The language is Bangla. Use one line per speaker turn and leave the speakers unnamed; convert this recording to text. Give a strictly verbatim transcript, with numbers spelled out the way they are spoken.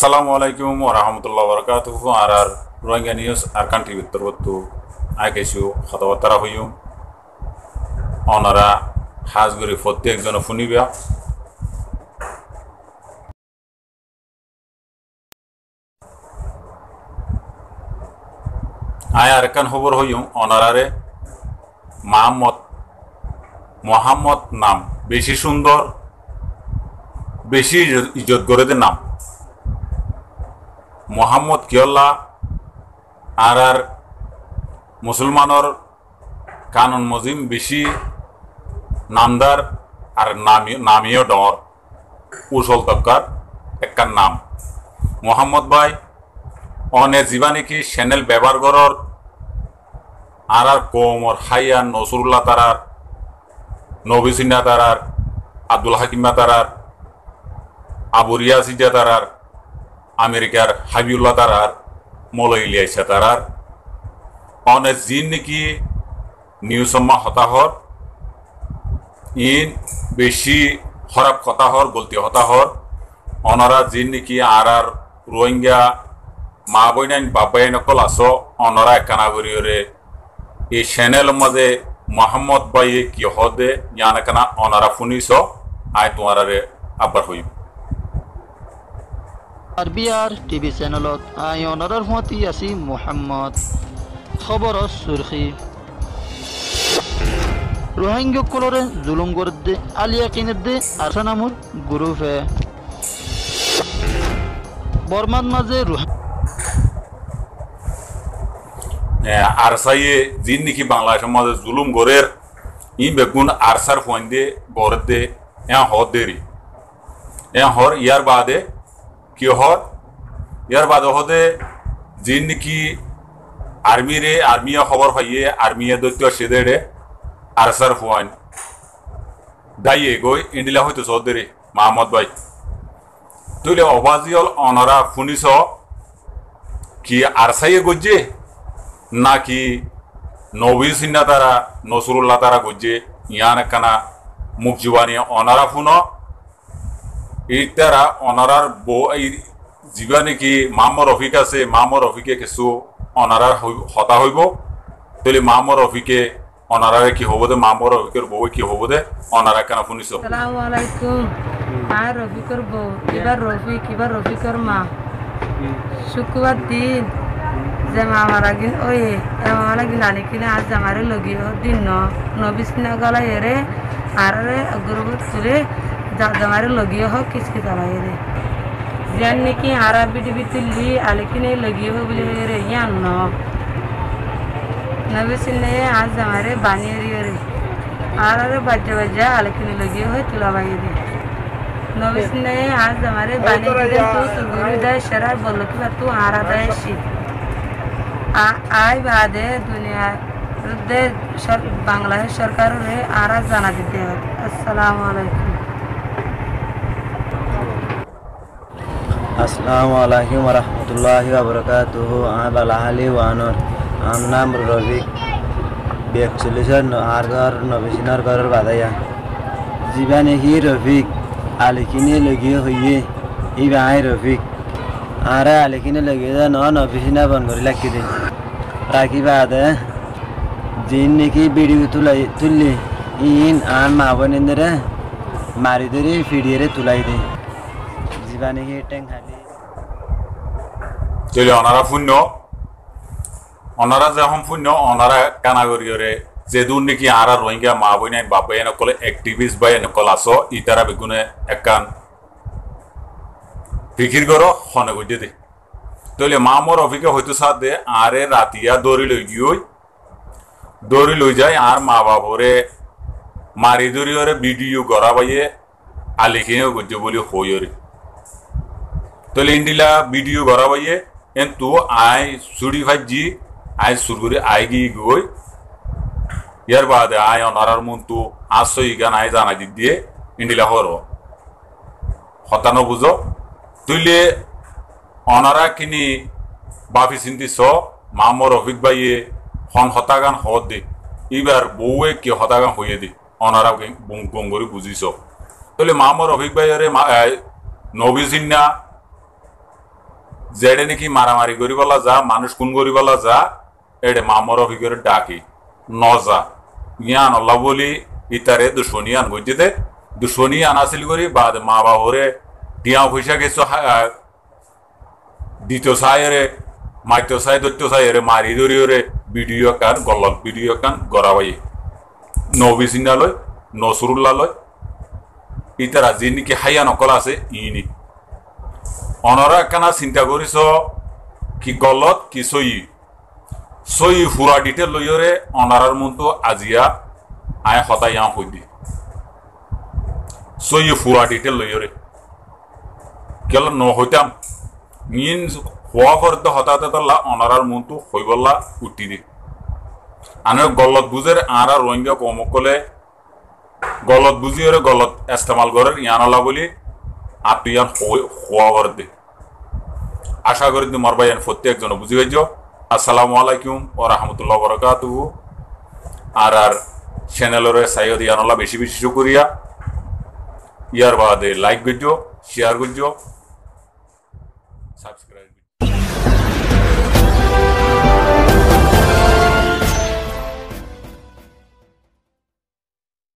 আসসালামু আলাইকুম ওয়া রাহমাতুল্লাহি ওয়া বারাকাতুহু আর আর রোহিঙ্গা নিউজ আর কান্ট্রি ভিতরবর্তু আইকেশু কথাবার্তা হইম অনারা হাজগরি প্রত্যেকজন শুনিবা আয় আর কান খবর হইম অনারারে মোহাম্মদ মোহাম্মদ নাম বেশি সুন্দর বেশি ইজ্জত গড়েদের নাম মোহাম্মদ কিয়ল্লা আর আর মুসলমানর কানুন মজিম বেশি নামদার আর নামি নামিও ডর উসল তক্কার একখান নাম মোহাম্মদ ভাই অনে জীবানিকি চ্যানেল ব্যবহার করর আর আর কোমর হাইয়ান নসরুল্লাহ তারার নবী সিন্না তারার আব্দুল হাকিমা তারার আবু রিয়াসিজা তারার আমেরিকার হাবিউল্লাহ তারার মলই লিয়াইছে তারার অনে জিন নাকি নিউজম্মা হতাহর ইন বেশি খারাপ হতাহর গলতি হতাহর অনরা জিন নাকি আর আর রোহিঙ্গা মা বইনাইন বাবাই নকল আসো অনরা একখানা করিওরে এই চ্যানেল মাঝে মোহাম্মদ ভাই কি হদে জানাকানা অনারা শুনিস আয় তোমারে আবার হইব
আরবিআর টিভি চ্যানেলত আই অনারর মতি আছি মোহাম্মদ খবর সুরখি রোহিঙ্গা কলরে জুলুম করদে আলিয়া কিনেদে আরসা নামুর গ্রুপে বর্মার মাঝে
আরসাইয়ে জিন নাকি বাংলাদেশের মাঝে জুলুম গড়ের ই বেগুন আরসার ফোন দিয়ে গড় দে এ হর দেরি এ হর ইয়ার বাদে কি হর ইয়ার বাদে হদে জিন নাকি আর্মিরে আর্মিয়া খবর পাইয়ে আর্মিয়া দৈত্য সেদেড়ে আরসার ফোন দাইয়ে গই ইন্ডিলা হয়তো সর দেরি মাহমদ ভাই তুইলে অবাজিয়ল অনরা শুনিস কি আরসাইয়ে গজ্জে নাকি নবী সিন্না তারা নসরুল্লাহ তারা গজ্জে ইয়ান কানা মুখ জুবানি অনারা ফুন এই তারা অনারার বউ এই জীবা নাকি মামর রফিক আছে মামর রফিকে কিছু অনারার হতা হইব তাহলে মামর রফিকে অনারারে কি হব দে মামর রফিকের বউ কি হব দে অনারা কেন শুনিস
আসসালামু আলাইকুম আর রফিকের বউ এবার রফিক এবার রফিকের মা শুক্রবার দিন যে মামারা গিন ওই মামারা গিন আনি কিনে আজ আমারে লগি দিন ন নবিস কিনা গলা এরে আর গরুবত তুলে জামারে লগিয়ে হোক কিসকি জ্বালাই রে যেন নাকি আর বিডিবি তুললি আলে কিনে লগিয়ে হোক বলে রে ইয়ান ন নবিস কিনে আজ আমারে বানিয়ে রে আর বাজ্যা বাজ্যা আলে কিনে লগিয়ে হয় তুলা বাই রে নবিস কিনে আজ আমারে বানিয়ে দে তো সুগুরু দেয় শরাব বললো কি তু আরা দেয় শি আই বাদে দুনিয়া বাংলাদেশ সরকারের আর জানা দিতে হবে আসসালামু আলাইকুম
আসসালামু আলাইকুম ওয়া রাহমাতুল্লাহি ওয়া বারাকাতুহু আবালাহালি ওয়ানর আম নাম রফিক বিয়াকচল্লিশের আর ঘর নবিসিনার ঘরের বাদাইয়া জীবানে হি রফিক আলিকিনে লগিয়ে হইয়ে ই বাই রফিক আর আলিকিনে লগিয়ে ন নবিসিনা বন করে লাগি দিন রাখি বাদে জিন নাকি ভিডিও তুলাই তুললি ইন আর মা বোনেরে মারি ধরে ফিডিয়ে তুলাই দে জীবানে হি ট্যাং খালি
চলে অনারা শূন্য অনারা যখন শূন্য অনারা কানাগরিয়রে যেদূর নাকি আর রোহিঙ্গা মা বই নাই বাপ নকলে এক্টিভিস্ট বাই নকল আস ইতারা বেগুনে একান ফিকির করো হনে গিয়ে দে তাহলে মা মোর অফিকে হয়তো সাথ দে আরে রাতিয়া দৌড়ি লই গিয়ে দৌড়ি লই যায় আর মা বাবরে মারি দৌড়িওরে ভিডিও গড়া বাইয়ে আলিখিনেও গজ্জে বলি হইরে তাহলে ইন্ডিলা ভিডিও গড়া বাইয়ে এন তু আই সুড়ি ভাজি আই সুরগুরি আই গিয়ে গই ইয়ার বাদে আয় অনারার মন তু আসো ইগান আয় জানা দি দিয়ে ইন্ডিলা হর হতানো বুঝো তুইলে অনারা কিনি বাফি চিন্তি স মামর রফিক ভাইয়ে হন হতাগান হদ দে এবার বউয়ে কি হতাগান হইয়ে দে অনারা গঙ্গরি বুঝিস তাহলে মামর রফিক ভাইয়ের নবী সিন্না যেটা নাকি মারামারি করি বলা যা মানুষ খুন করি বলা যা এডে মামর অভিজ্ঞের ডাকি নজা ইয়ান আল্লাহ বলি ইতারে দুশ্মনী আন গজিতে দুশ্মনী আনাছিল করি বাদ মা বাবরে টিয়া পয়সা গেছো দ্বিতীয় সাইরে মাইতো সাই দৈত্য সাইরে মারি ধরিওরে ভিডিও কান গলত ভিডিও কান গড়াবাই নবী সিংহালয় নসরুল্লালয় ইতারা যে নাকি হাইয়া নকল আছে ইনি অনরা কানা চিন্তা করিস কি গলত কি সই সই ফুরা ডিটেল লইরে অনারার মতো আজিয়া আয় হতাই আ হই দি সই ফুরা ডিটেল লইরে কেল ন হইতাম মিন হওয়া করতে হতাতে তাল্লা অনারার মতো হইবল্লা উঠি দি আনে গলত বুঝের আরা রোহিঙ্গা কমকলে গলত বুঝিয়ে গলত ইস্তেমাল করেন ইয়ানলা বলি আপনি ইয়ান হওয়া করে দে আশা করি তোমার ভাই প্রত্যেকজন বুঝি গেছ আসসালামু আলাইকুম ও রহমতুল্লাহ বরকাতুহু আর আর চ্যানেলের সাইয়দ ইয়ানলা বেশি বেশি শুকরিয়া ইয়ার বাদে লাইক করছো শেয়ার করছো সাবস্ক্রাইব